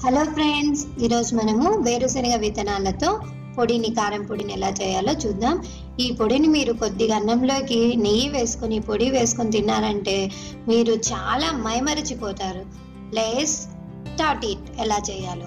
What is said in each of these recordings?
Hello friends, ఈరోజు మనము వేరుశనగ విత్తనాలతో పొడిని కారం పొడిని ఎలా చేయాలో చూద్దాం. ఈ పొడిని మీరు కొద్దిగా అన్నంలోకి నెయ్యి వేసుకొని పొడి వేసుకొని తిన్నారంటే మీరు చాలా మైమరిచిపోతారు. లెట్స్ స్టార్ట్ ఇట్ ఎలా చేయాలో.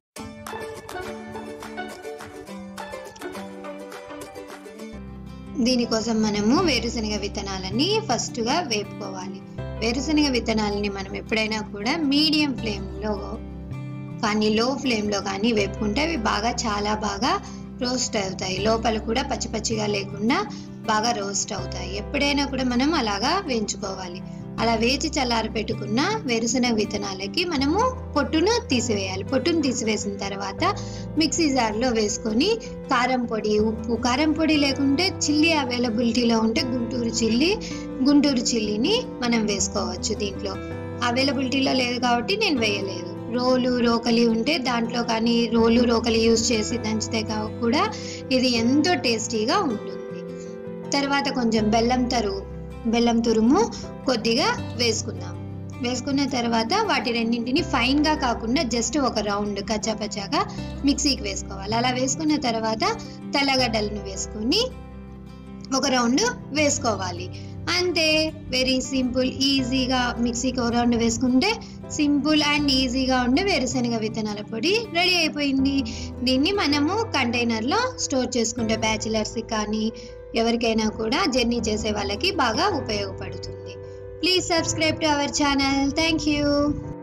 దీనికోసం మనము వేరుశనగ విత్తనాలని ఫస్ట్గా వేపుకోవాలి. వేరుశనగ విత్తనాలని మనం ఎప్పుడైనా కూడా మీడియం ఫ్లేమ్లో కానీ లో ఫ్లేమ్లో కానీ వేపుకుంటే అవి చాలా బాగా రోస్ట్ అవుతాయి. లోపల కూడా పచ్చి పచ్చిగా లేకుండా బాగా రోస్ట్ అవుతాయి. ఎప్పుడైనా కూడా మనం అలాగా వేయించుకోవాలి. అలా వేచి చల్లారి పెట్టుకున్న వేరుశనగ విత్తనాలకి మనము పొట్టును తీసివేయాలి. పొట్టును తీసివేసిన తర్వాత మిక్సీ జార్లో వేసుకొని కారం పొడి, ఉప్పు, కారం పొడి లేకుంటే చిల్లీ అవైలబిలిటీలో ఉంటే గుంటూరు చిల్లీని మనం వేసుకోవచ్చు. దీంట్లో అవైలబిలిటీలో లేదు కాబట్టి నేను వేయలేదు. రోకలి ఉంటే దాంట్లో కానీ రోకలి యూజ్ చేసి దంచితే కూడా ఇది ఎంతో టేస్టీగా ఉంటుంది. తర్వాత కొంచెం బెల్లం తురుము కొద్దిగా వేసుకున్న తర్వాత వాటి రెండింటిని ఫైన్ గా కాకుండా జస్ట్ ఒక రౌండ్ కచ్చాపచ్చాగా మిక్సీకి వేసుకోవాలి. అలా వేసుకున్న తర్వాత తెల్లగడ్డలను వేసుకొని ఒక రౌండ్ వేసుకోవాలి. అంతే, వెరీ సింపుల్. ఈజీగా మిక్సీకి ఒక రౌండ్ వేసుకుంటే సింపుల్ అండ్ ఈజీగా ఉండే వేరుశనగ విత్తనాల పొడి రెడీ అయిపోయింది. దీన్ని మనము కంటైనర్లో స్టోర్ చేసుకుంటే బ్యాచిలర్స్ కానీ ఎవరికైనా కూడా జర్నీ చేసే వాళ్ళకి బాగా ఉపయోగపడుతుంది. Please subscribe to our channel. Thank you.